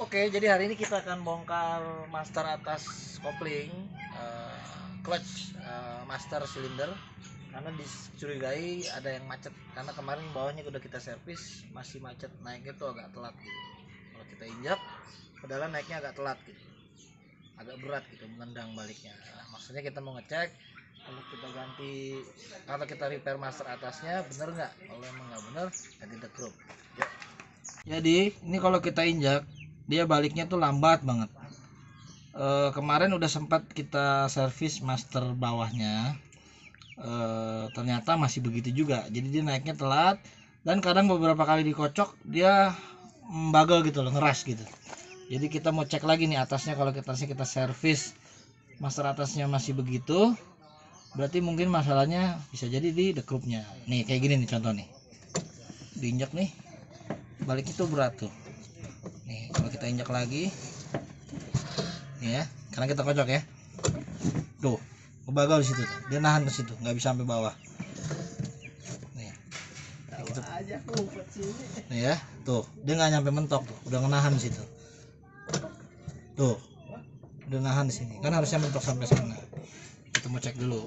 Oke, jadi hari ini kita akan bongkar master atas kopling, clutch, master silinder, karena dicurigai ada yang macet. Karena kemarin bawahnya udah kita servis, masih macet, naiknya tuh agak telat gitu. Kalau kita injak, padahal naiknya agak telat gitu, agak berat gitu, menendang baliknya. Nah, maksudnya kita mau ngecek kalau kita ganti, kalau kita repair master atasnya bener nggak? Kalau emang nggak bener, ganti the group. Yuk. Jadi ini kalau kita injak, dia baliknya tuh lambat banget. Kemarin udah sempat kita servis master bawahnya, ternyata masih begitu juga. Jadi dia naiknya telat, dan kadang beberapa kali dikocok dia bagel gitu loh, ngeras gitu. Jadi kita mau cek lagi nih atasnya. Kalau kita servis master atasnya masih begitu, berarti mungkin masalahnya bisa jadi di dekrupnya. Nih kayak gini nih contoh nih, diinjak nih baliknya tuh berat tuh. Nih kalau kita injak lagi nih ya, karena kita kocok ya, tuh ngebagal di situ tuh. Dia nahan ke situ, nggak bisa sampai bawah. Nih gitu. Nih ya, tuh dia nggak nyampe mentok tuh, udah ngenahan di situ. Tuh udah nahan di sini, kan harusnya mentok sampai sana. Kita mau cek dulu.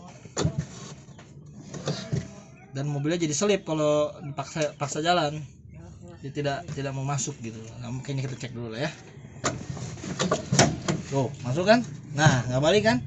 Dan mobilnya jadi selip kalau paksa jalan, dia tidak mau masuk gitu. Nah, mungkin kita cek dulu lah ya. Tuh masuk kan? Nah nggak balik kan?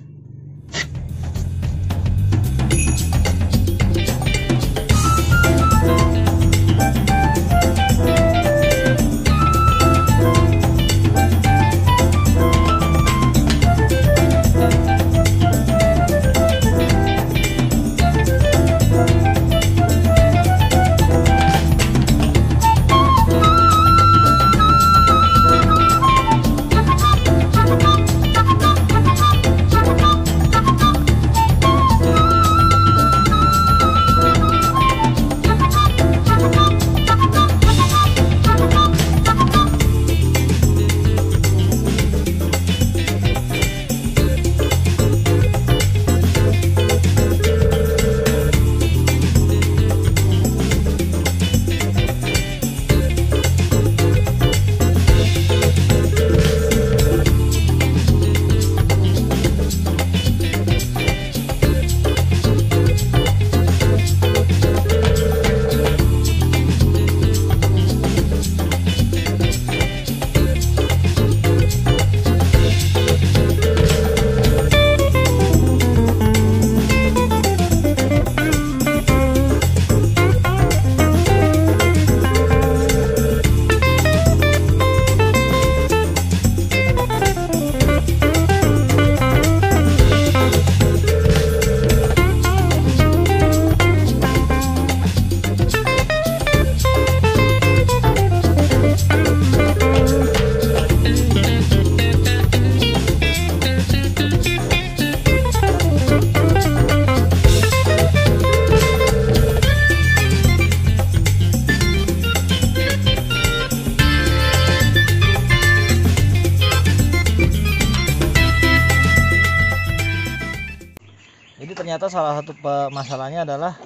Jadi ternyata salah satu masalahnya adalah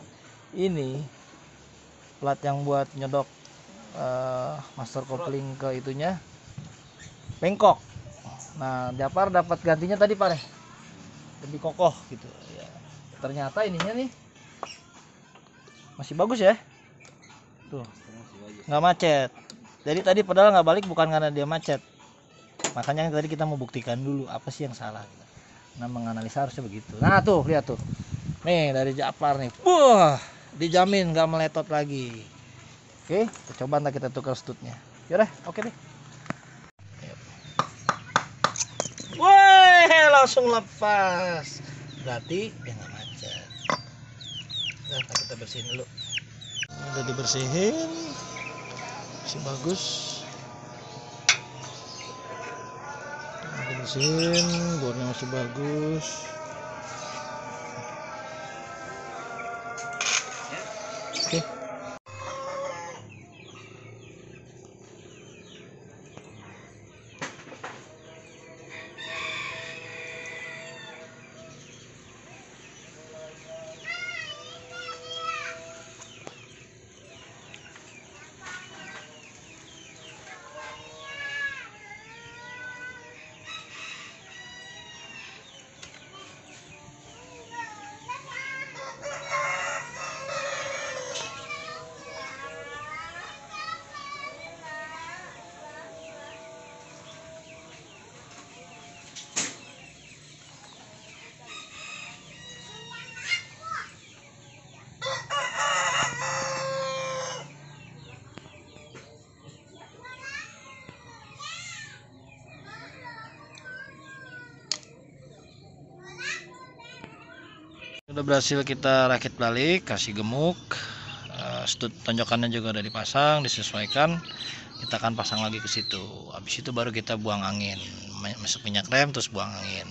ini plat yang buat nyodok master kopling ke itunya bengkok. Nah Japar dapat gantinya tadi Pak, lebih kokoh gitu ya. Ternyata ininya nih masih bagus ya, tuh nggak macet. Jadi tadi pedal nggak balik bukan karena dia macet, makanya tadi kita mau buktikan dulu apa sih yang salah gitu. Nah menganalisa harusnya begitu. Nah tuh lihat tuh, nih dari Japar nih, wah dijamin nggak meletot lagi. Oke, kita coba ntar kita tukar stutnya. Yaudah, oke deh. Wah langsung lepas, berarti dia nggak macet. Nah kita bersihin dulu. Ini udah dibersihin, masih bagus. Bersihin, bornya masih bagus. Oke. Udah berhasil kita rakit balik, kasih gemuk, stud tonjokannya juga udah dipasang, disesuaikan. Kita akan pasang lagi ke situ. Habis itu baru kita buang angin, masuk minyak rem terus buang angin.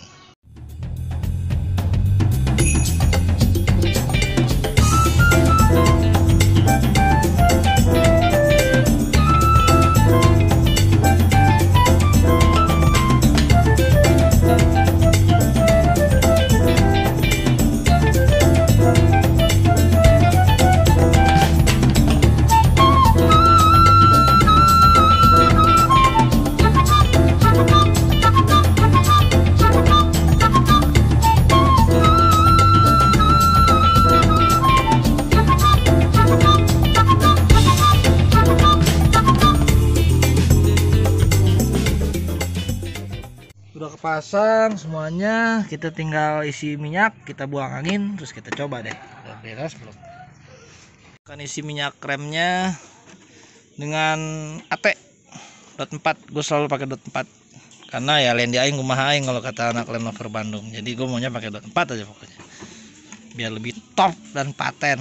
Udah kepasang semuanya, kita tinggal isi minyak, kita buang angin, terus kita coba deh udah beres belum. Akan isi minyak remnya dengan AT dot 4. Gue selalu pakai dot 4 karena ya lain di aing kumaha aing kalau kata anak Land Rover Bandung. Jadi gue maunya pakai dot 4 aja pokoknya biar lebih top dan paten.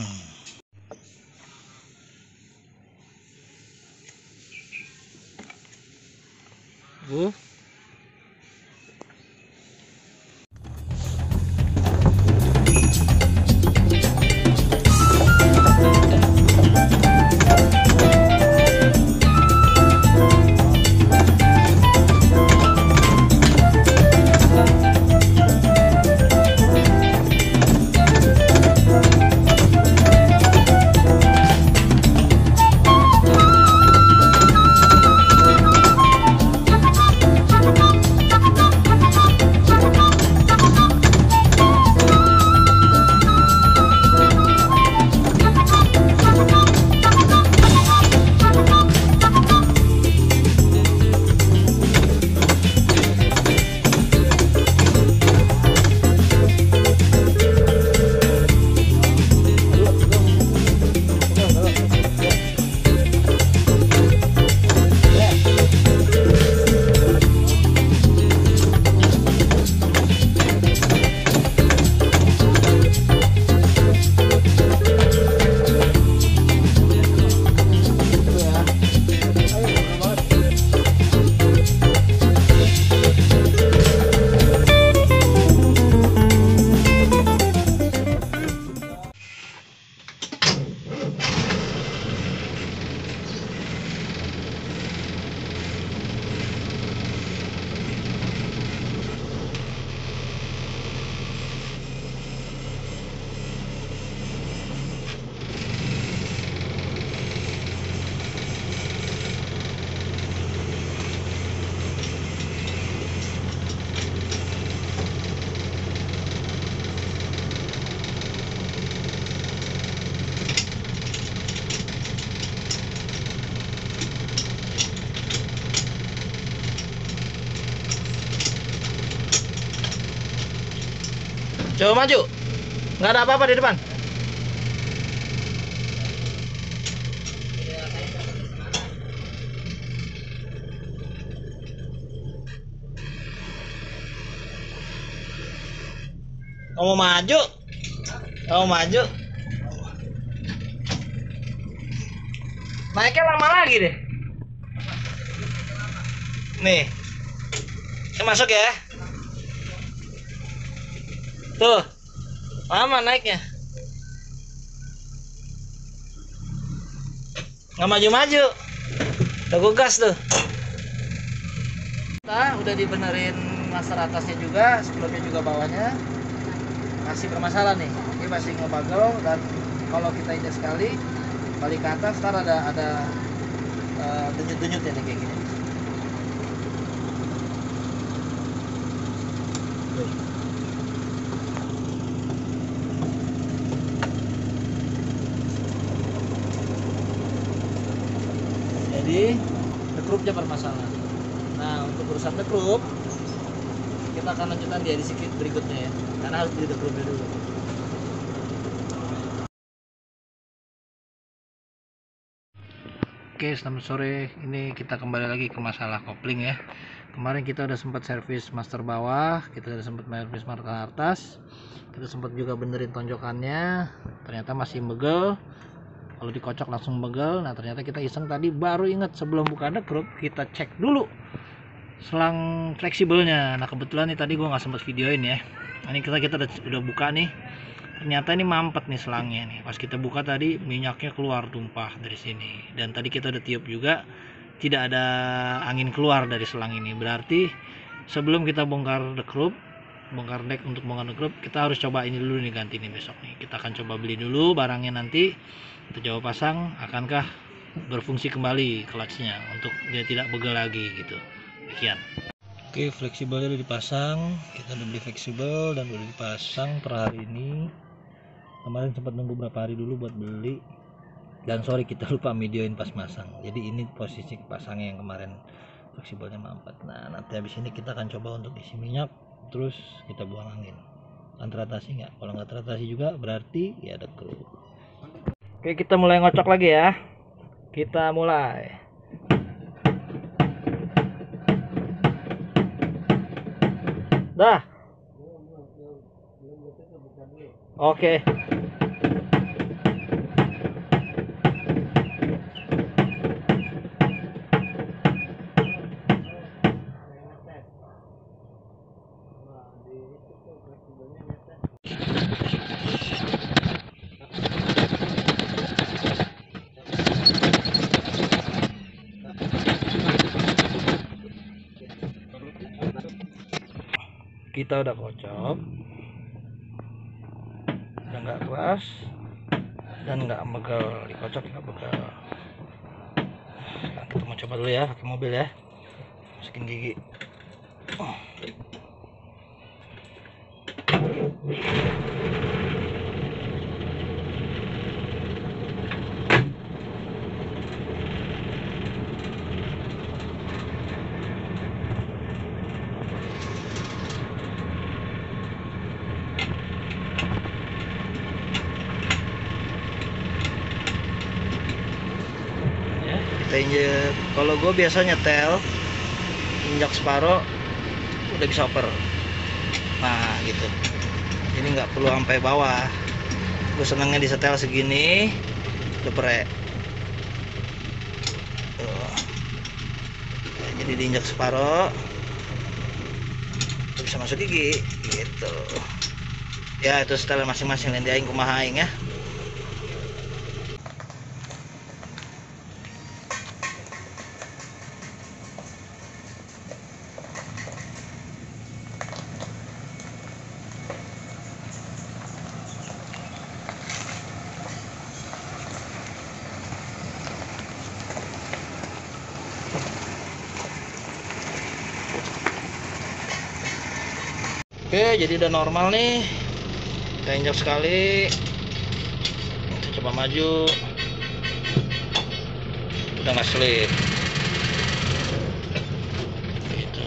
Coba maju, nggak ada apa-apa di depan. Kamu maju, kamu maju. Naiknya lama lagi deh. Nih, ini masuk ya. Tuh, lama naiknya. Nggak maju-maju. Udah gue gas tuh. Kita udah dibenerin master atasnya juga, sebelumnya juga bawahnya. Masih bermasalah nih. Ini masih ngebagel dan kalau kita injak sekali balik ke atas, ntar ada denyut-denyut ya nih kayak gini. Jadi dekrupnya bermasalah. Nah, untuk urusan dekrup kita akan lanjutkan di edisi berikutnya ya, karena harus beli dekrupnya dulu. Oke, selamat sore. Ini kita kembali lagi ke masalah kopling ya. kemarin kita udah sempat servis master bawah, kita udah sempat servis master atas, kita sempat juga benerin tonjokannya, ternyata masih begel. Kalau dikocok langsung begel. Nah ternyata kita iseng tadi baru ingat sebelum buka dekrup kita cek dulu selang fleksibelnya. Nah kebetulan nih tadi gua nggak sempat videoin ya. Ini kita udah buka nih, ternyata ini mampet nih selangnya nih. Pas kita buka tadi minyaknya keluar tumpah dari sini, dan tadi kita udah tiup juga tidak ada angin keluar dari selang ini. Berarti sebelum kita bongkar dekrup, bongkar dek untuk bongkar dekrup, kita harus coba ini dulu nih, ganti nih besok nih. Kita akan coba beli dulu barangnya, nanti kita coba pasang akankah berfungsi kembali clutchnya untuk dia tidak begel lagi gitu. Sekian. Oke, fleksibelnya udah dipasang, kita udah beli fleksibel dan udah dipasang per hari ini. Kemarin sempat nunggu berapa hari dulu buat beli, dan sorry kita lupa videoin pas masang. Jadi ini posisi pasangnya yang kemarin fleksibelnya mampet. Nah nanti habis ini kita akan coba untuk isi minyak, terus kita buang angin. Kan teratasi nggak? Kalau nggak teratasi juga berarti ya ada kru. Oke, kita mulai ngocok lagi ya. Kita mulai. Dah. Oke. Kita udah kocok, udah nggak keras dan nggak begel, dikocok nggak begel. Nah, kita mau coba dulu ya pakai mobil ya, masukin gigi. Kita injek, kalau gue biasa nyetel injak separuh udah bisa oper. Nah gitu, ini nggak perlu sampai bawah. Gue senangnya disetel segini udah prek. Jadi diinjak separuh udah bisa masuk gigi gitu ya. Itu setel masing-masing, nanti aing kumaha aing ya. Oke, jadi udah normal nih. Kita injak sekali, kita coba maju, udah nggak slip gitu.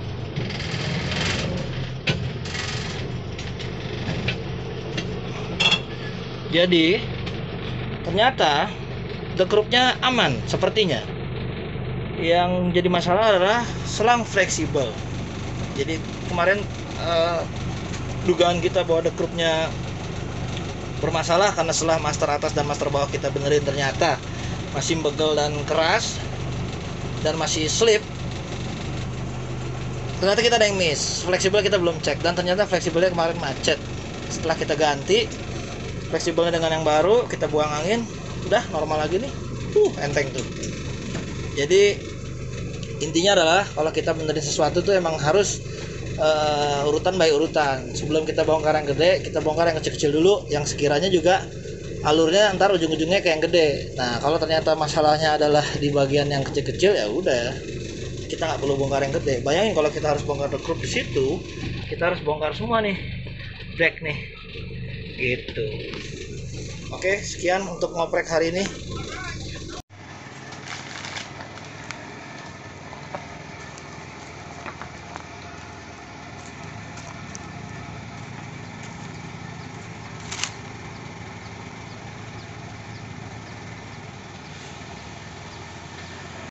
Jadi ternyata dekrupnya aman sepertinya. Yang jadi masalah adalah selang fleksibel. Jadi kemarin dugaan kita bahwa dekrupnya bermasalah karena setelah master atas dan master bawah kita benerin ternyata masih begel dan keras dan masih slip. Ternyata kita ada yang miss, fleksibel kita belum cek, dan ternyata fleksibelnya kemarin macet. Setelah kita ganti fleksibelnya dengan yang baru, kita buang angin, udah normal lagi nih. Enteng tuh. Jadi intinya adalah kalau kita benerin sesuatu tuh emang harus urutan by urutan. Sebelum kita bongkar yang gede, kita bongkar yang kecil-kecil dulu, yang sekiranya juga alurnya ntar ujung-ujungnya kayak yang gede. Nah kalau ternyata masalahnya adalah di bagian yang kecil-kecil, ya udah kita nggak perlu bongkar yang gede. Bayangin kalau kita harus bongkar dekrup di situ, kita harus bongkar semua nih deck nih gitu. Oke, sekian untuk ngoprek hari ini.